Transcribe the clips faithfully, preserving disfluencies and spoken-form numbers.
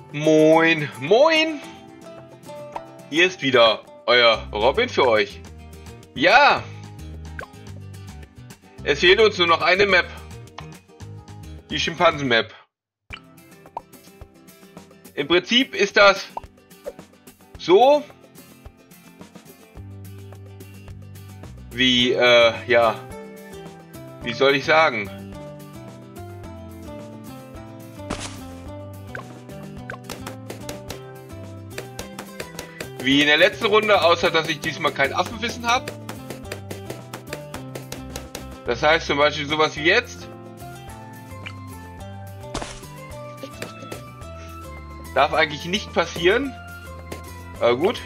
Moin, moin! Hier ist wieder euer Robin für euch. Ja! Es fehlt uns nur noch eine Map. Die Schimpansen-Map. Im Prinzip ist das so wie, äh, ja, wie soll ich sagen? Wie in der letzten Runde, außer dass ich diesmal kein Affenwissen habe. Das heißt zum Beispiel sowas wie jetzt. Darf eigentlich nicht passieren. Aber gut.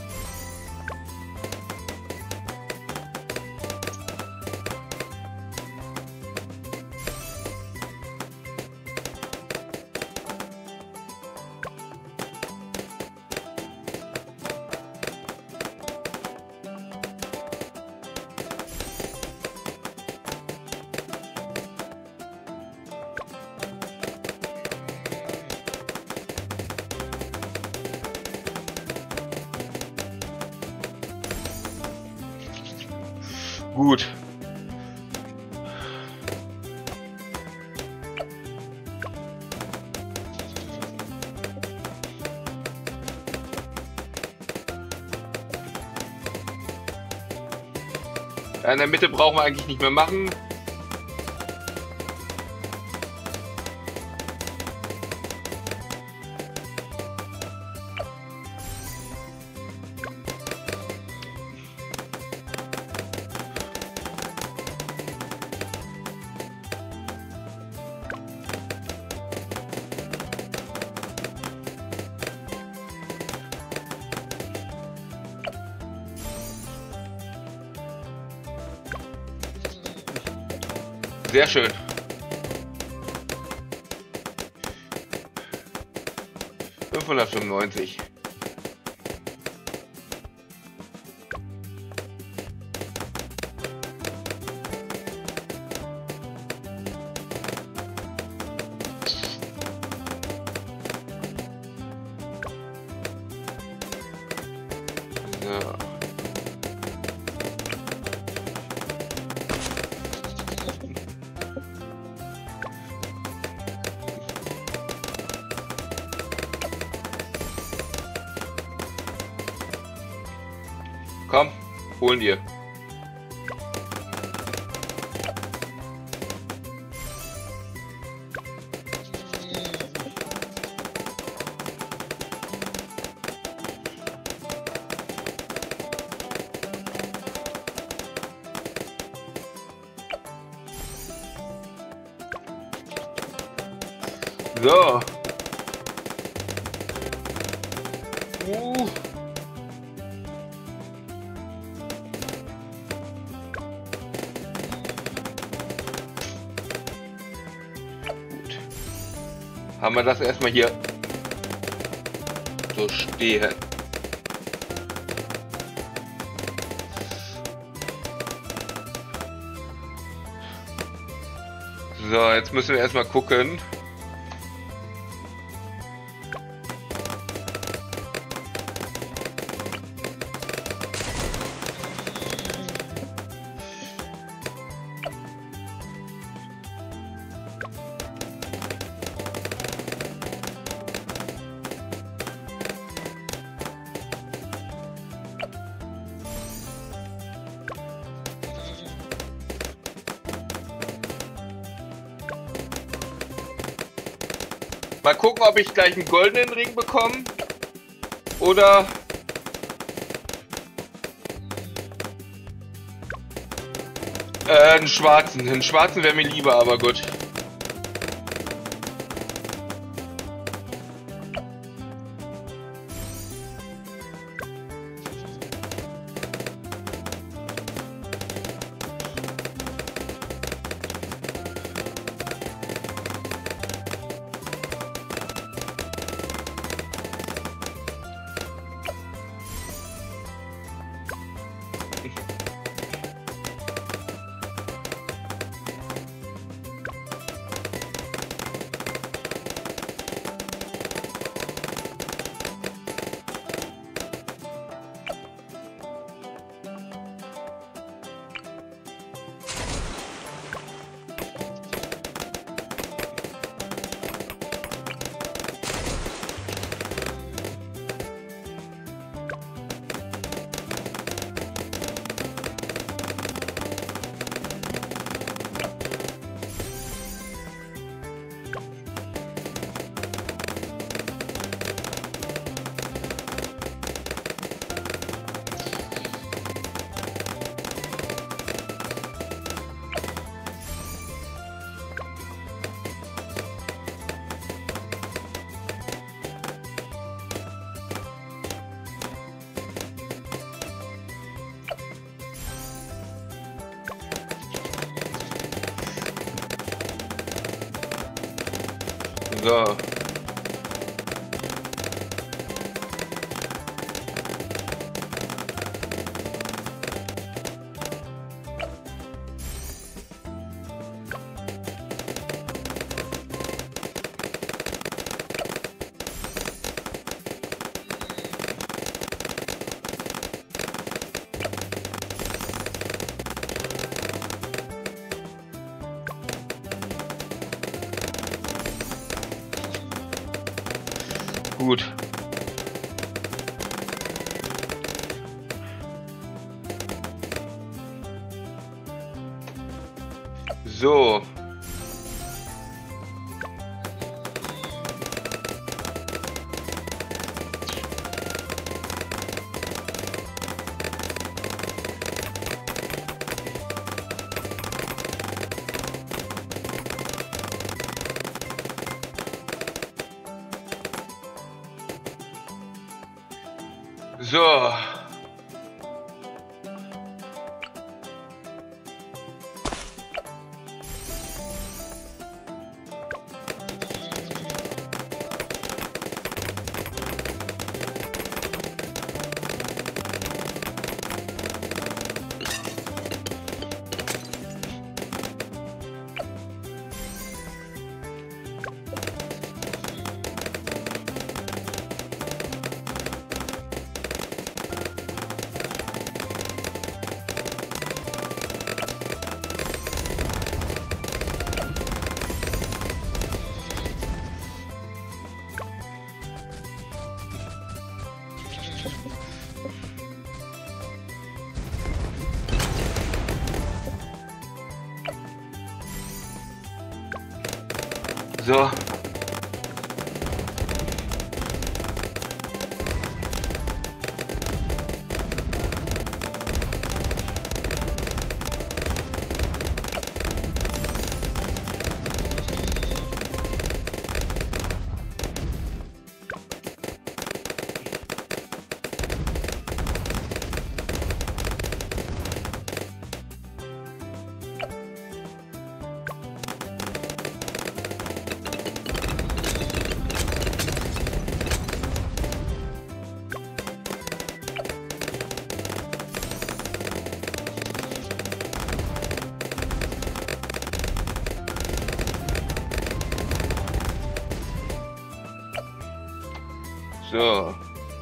Gut. Ja, in der Mitte brauchen wir eigentlich nicht mehr machen. Sehr schön. fünfhundertfünfundneunzig. So. Komm, holen dir. So. Uh. Haben wir das erstmal hier so stehen. So, jetzt müssen wir erstmal gucken. Mal gucken, ob ich gleich einen goldenen Ring bekomme oder äh, einen schwarzen. Einen schwarzen wäre mir lieber, aber gut. So. Gut. So. So. So. So.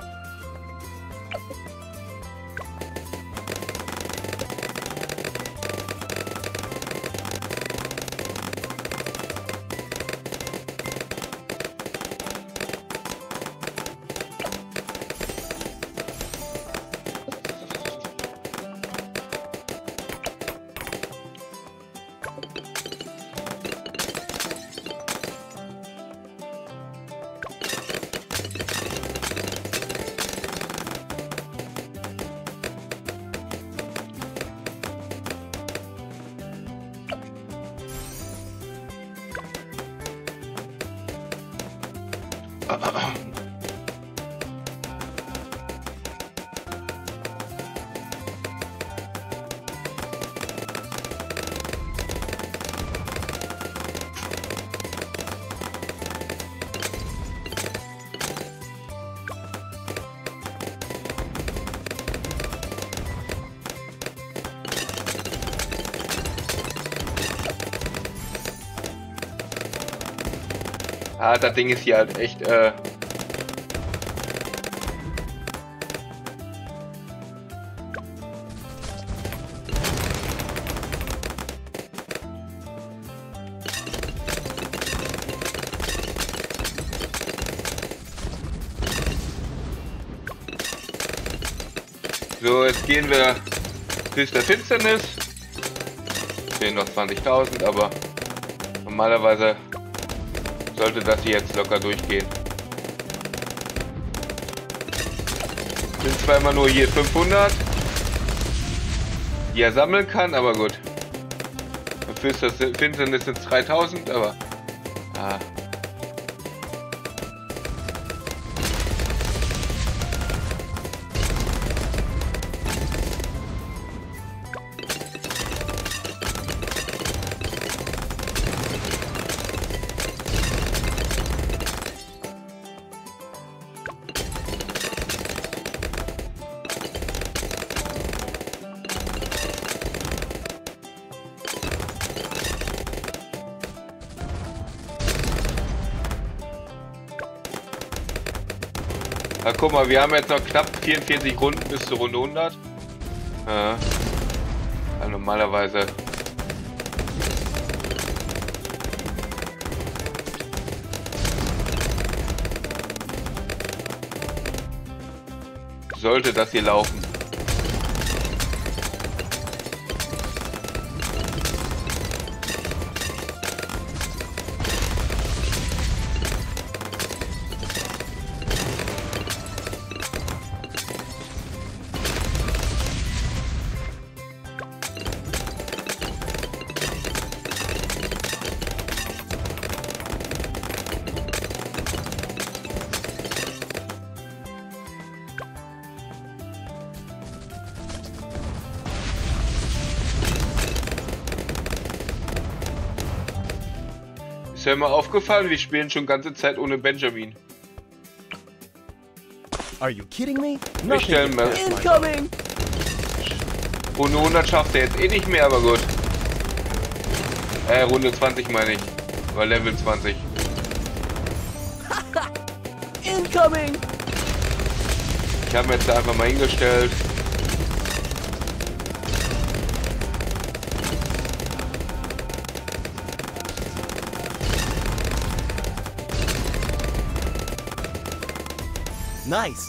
Ah, das Ding ist hier halt echt, äh... So, jetzt gehen wir bis der Finsternis. Stehen noch zwanzigtausend, aber normalerweise sollte das hier jetzt locker durchgehen. Sind zwar immer nur hier fünfhundert, die er sammeln kann, aber gut. Fürs Finsternis sind es dreitausend, aber... Ah. Na guck mal, wir haben jetzt noch knapp vierundvierzig Runden bis zur Runde hundert. Ja. Ja, normalerweise. Sollte das hier laufen. Ist ja immer aufgefallen, wir spielen schon ganze Zeit ohne Benjamin. Are you kidding me? Wir stellen mal. Incoming! Runde hundert schafft er jetzt eh nicht mehr, aber gut. Äh, Runde zwanzig meine ich. Oder Level zwanzig. Incoming! Ich habe mir jetzt da einfach mal hingestellt. Nice.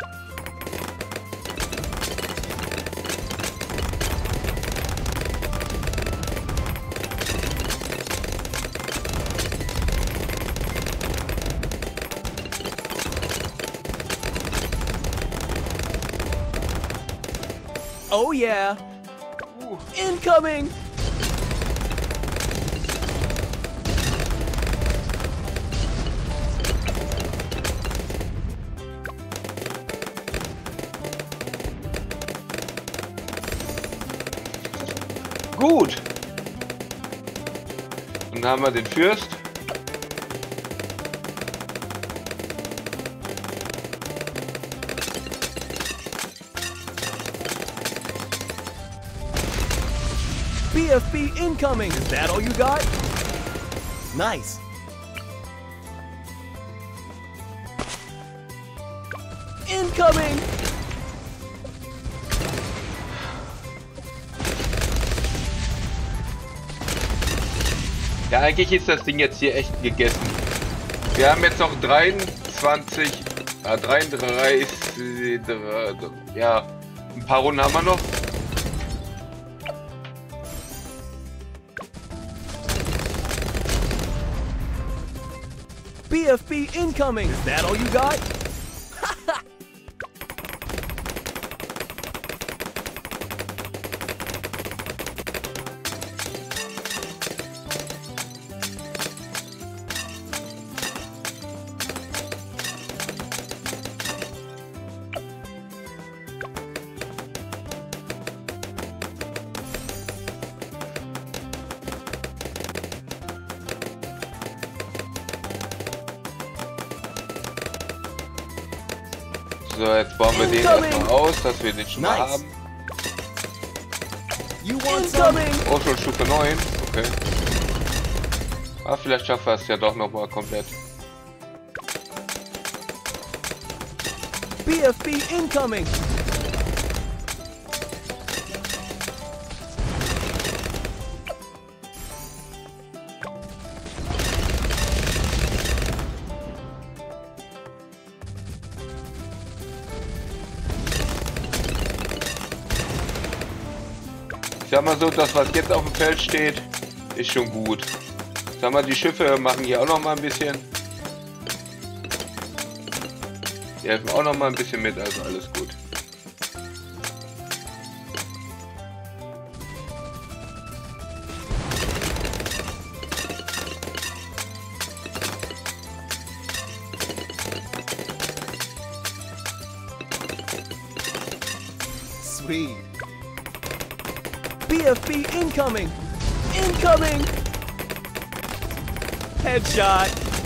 Oh yeah. Uh. Incoming. Gut. Dann haben wir den Fürst. B F B incoming. Is that all you got? Nice. Incoming. Ja, eigentlich ist das Ding jetzt hier echt gegessen. Wir haben jetzt noch dreiundzwanzig, äh, dreiunddreißig, ja, ein paar Runden haben wir noch. B F B incoming. Is that all you got? So, jetzt bauen wir den erstmal aus, dass wir den schon mal Nice. haben. You want incoming? Oh, schon Stufe neun. Okay. Ah, vielleicht schaffen wir es ja doch noch mal komplett. B F B incoming. Ich sag mal so, das was jetzt auf dem Feld steht, ist schon gut. Sag mal, die Schiffe machen hier auch noch mal ein bisschen. Die helfen auch noch mal ein bisschen mit, also alles gut. Sweet. B F B incoming! Incoming! Headshot!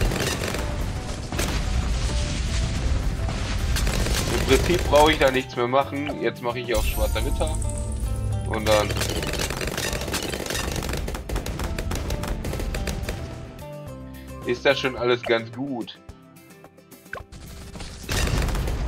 Im Prinzip brauche ich da nichts mehr machen. Jetzt mache ich auf Schwarzer Ritter. Und dann... ist das schon alles ganz gut.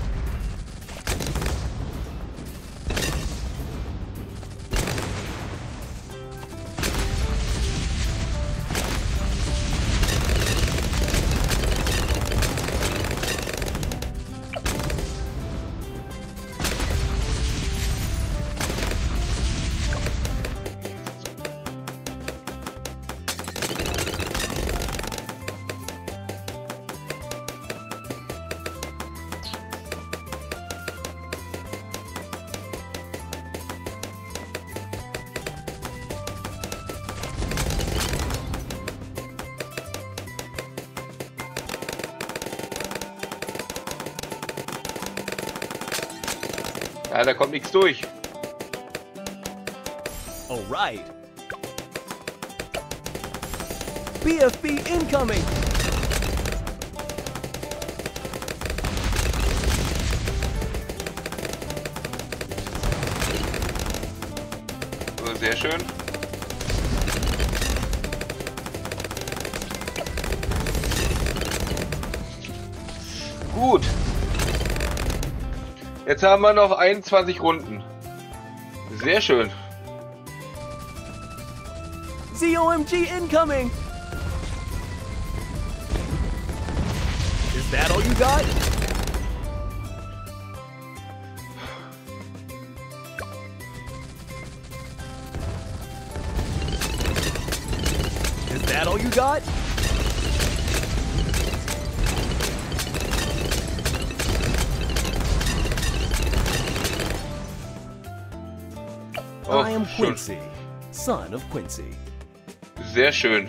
Ja, da kommt nichts durch. Alright. B F B incoming. So, sehr schön. Gut. Jetzt haben wir noch einundzwanzig Runden. Sehr schön. Z O M G incoming. Is that all you got? Is that all you got? Oh, I am schön. Quincy, son of Quincy. Sehr schön.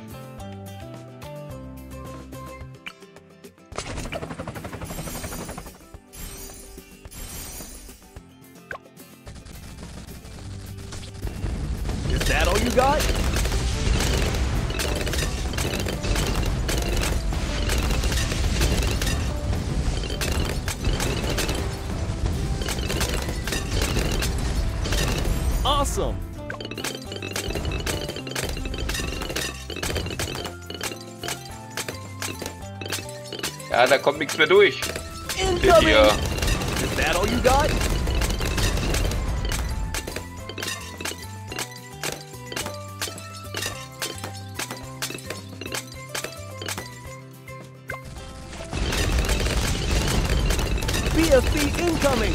Is that all you got? Awesome. Ja, da kommt nichts mehr durch. Incoming. Ja. Is that all you got? B F B incoming.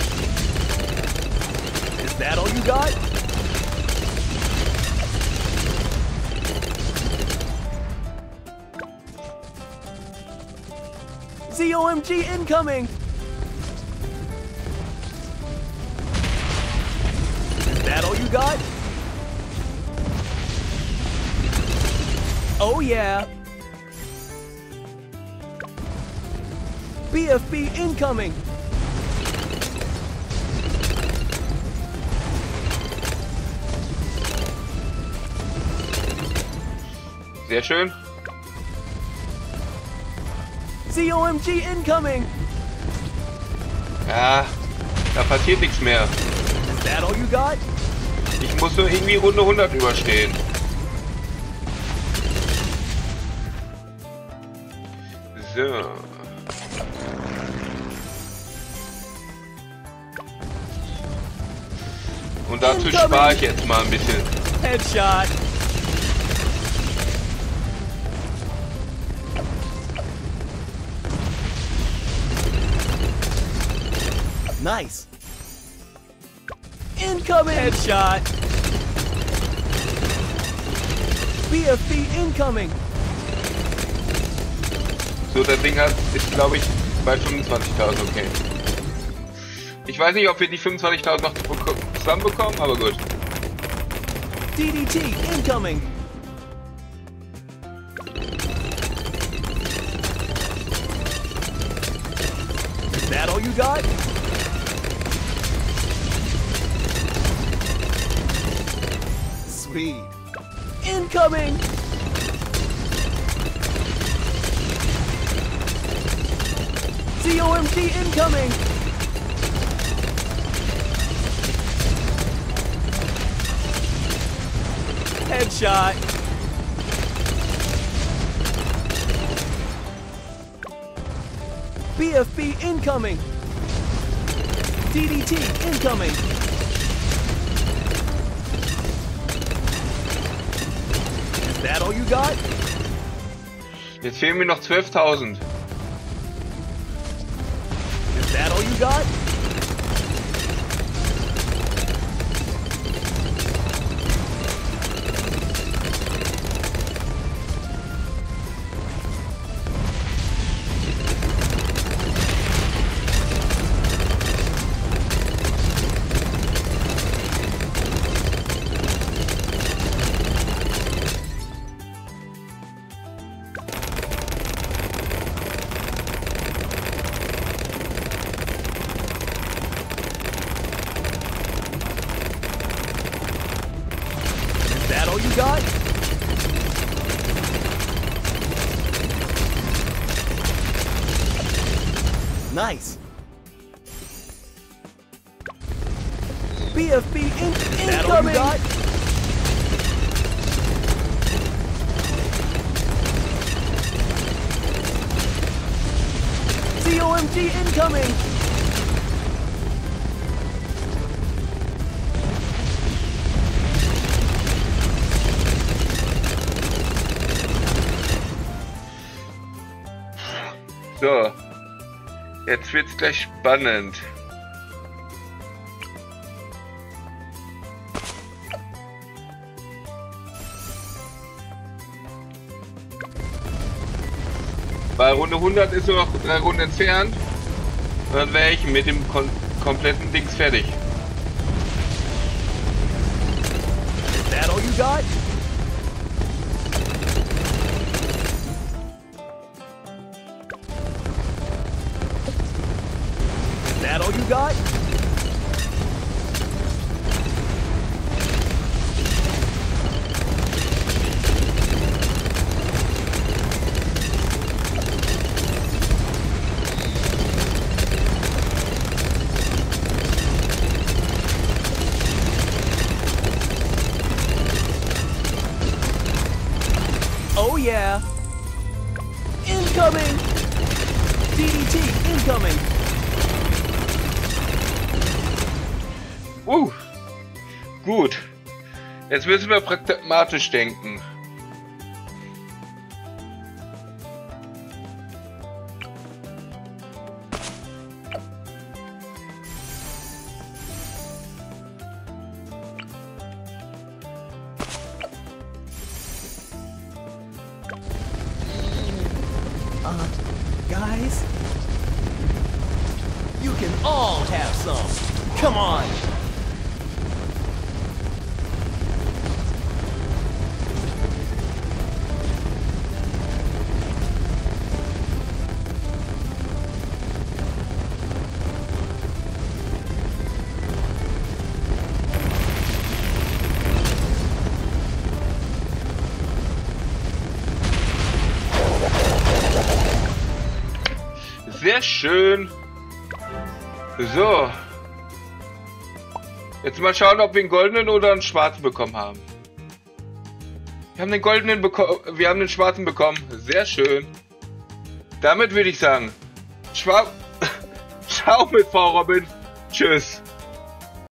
Is that all you got? Z O M G incoming. Is that all you got? Oh yeah. B F B incoming. Sehr schön. Z O M G incoming. Ja, da passiert nichts mehr. Is that all you got? Ich muss nur irgendwie Runde hundert überstehen. So. Und dazu Incoming. spare ich jetzt mal ein bisschen. Headshot. Nice. Incoming. Headshot. B F B incoming. So, das Ding hat, ist, glaube ich, bei fünfundzwanzigtausend okay. Ich weiß nicht, ob wir die fünfundzwanzigtausend noch zusammenbekommen, aber gut. D D T incoming. Is that all you got? Sweet. Incoming. Z O M G incoming. Headshot. B F B incoming. D D T incoming. Is that all you got? Jetzt fehlen mir noch zwölftausend. Is that all you got? Nice. B F B in incoming. C O M G incoming. So, jetzt wird's gleich spannend. Bei Runde hundert ist nur noch drei Runden entfernt. Und dann wäre ich mit dem kom kompletten Dings fertig. Is that all you got? Is that all you got? Oh yeah! Incoming! D D T incoming! Uh, gut. Jetzt müssen wir pragmatisch denken. Uh, guys? You can all have some. Come on! Sehr schön. So. Jetzt mal schauen, ob wir einen goldenen oder einen schwarzen bekommen haben. Wir haben den goldenen bekommen. Wir haben den schwarzen bekommen. Sehr schön. Damit würde ich sagen, Schwa Ciao mit Frau Robin. Tschüss.